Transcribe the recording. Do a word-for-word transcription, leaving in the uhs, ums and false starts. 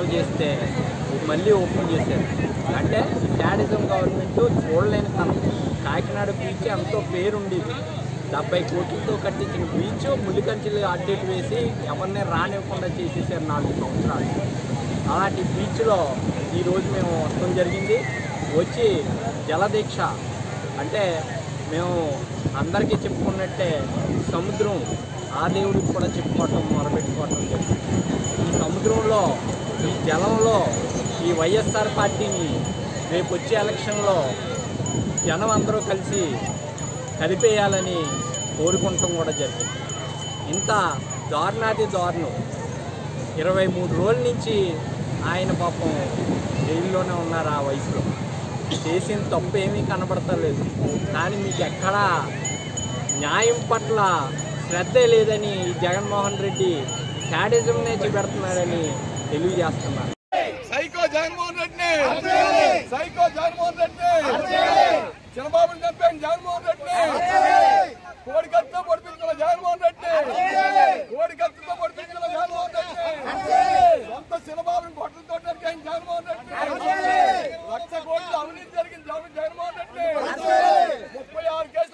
చేస్తే మళ్ళీ ఓపెన్ చేశారు. అంటే శాడిజం గవర్నమెంట్ చూడలేని తనం. కాకినాడ బీచ్ ఎంతో పేరుండేది, డెబ్బై కోట్లతో కట్టించిన బీచ్ ములికంచెలు అడ్డేట్ వేసి ఎవరిని రానివ్వకుండా చేసేసారు నాలుగు సంవత్సరాలు. అలాంటి బీచ్లో ఈరోజు మేము వస్తడం జరిగింది. వచ్చి జలదీక్ష అంటే మేము అందరికీ చెప్పుకున్నట్టే సముద్రం ఆ దేవుడికి కూడా చెప్పుకోవటం మొదలుపెట్టుకోవటం జరిగింది. ఈ సముద్రంలో ఈ జలంలో ఈ వైఎస్ఆర్ పార్టీని రేపు వచ్చే ఎలక్షన్లో జనం అందరూ కలిసి కలిపేయాలని కోరుకుంటాం కూడా జరిగింది. ఇంత దారుణాది దారుణం ఇరవై మూడు రోజుల నుంచి ఆయన పాపం జైల్లోనే ఉన్నారు. ఆ వయసులో చేసిన తప్పు ఏమీ కనబడతలేదు. కానీ మీకు ఎక్కడా న్యాయం పట్ల శ్రద్ధ లేదని జగన్మోహన్ రెడ్డి శాడిజంనే చూపెడుతున్నాడని తెలియజేస్తున్నారు. సైకో జగన్మోహన్ రెడ్డిని, సైకో జగన్మోహన్ రెడ్డిని, చంద్రబాబుని చంపాను జగన్మోహన్ రెడ్డిని, కోడికత్తుతో పొడిపించుకున్న జగన్మోహన్ రెడ్డి, కోడికత్తుతో పొడిపించుకున్న జగన్మోహన్ రెడ్డి, సొంత చంద్రబాబుని బొట్టలతో జగన్మోహన్ రెడ్డి, లక్ష కోట్ల అవినీతి జరిగిన జగన్మోహన్ రెడ్డి, ముప్పై ఆరు కేసులు